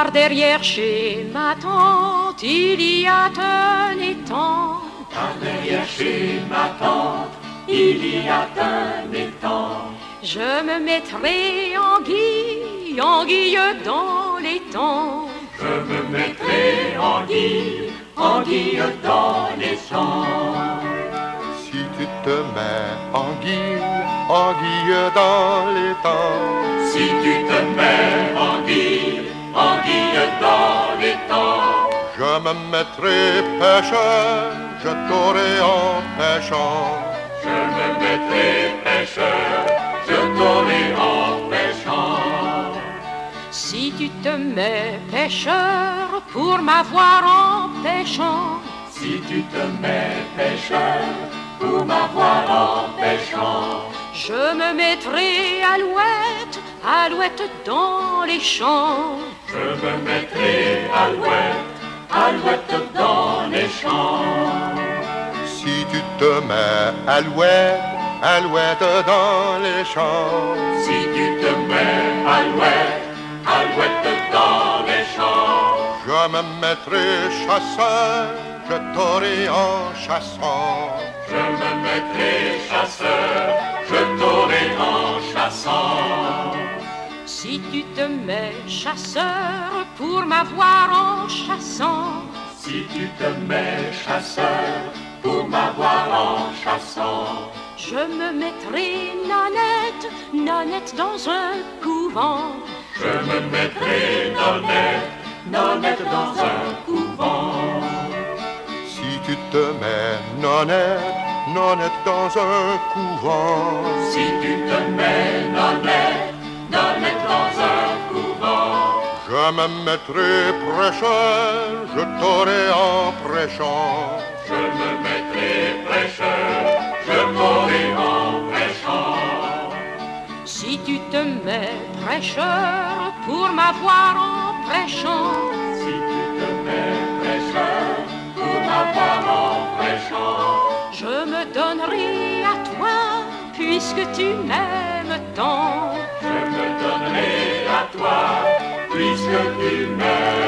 Par derrière chez ma tante, il y a un étang. Par derrière chez ma tante, il y a un étang. Je me mettrai anguille dans l'étang. Je me mettrai anguille dans les champs. Si tu te mets anguille dans l'étang. Si tu te mets anguille dans l'étang. Je me mettrai pêcheur, je t'aurai en pêchant. Je me mettrai pêcheur, je t'aurai en pêchant. Si tu te mets pêcheur pour m'avoir en pêchant. Si tu te mets pêcheur pour m'avoir en pêchant. Je me mettrai alouette dans les champs. Je me mettrai alouette dans les champs. Si tu te mets alouette dans les champs. Si tu te mets alouette dans les champs. Je me mettrai chasseur, je t'aurai en chassant. Je me mettrai chasseur, je t'aurai en chassant. Si tu te mets chasseur pour m'avoir en chassant. Si tu te mets chasseur pour m'avoir en chassant. Je me mettrai nonnette dans un couvent. Je me mettrai nonnette dans un couvent. Si tu te mets nonnette dans un couvent. Si tu te mets nonnette dans un couvent. Je me mettrai prêcheur, je t'aurai en prêchant. Je me mettrai prêcheur, je t'aurai en prêchant. Si tu te mets prêcheur pour m'avoir en prêchant. Si tu te mets prêcheur pour m'avoir en prêchant. Je me donnerai à toi puisque tu m'aimes tant. Je me donnerai à toi puisque tu m'aimes.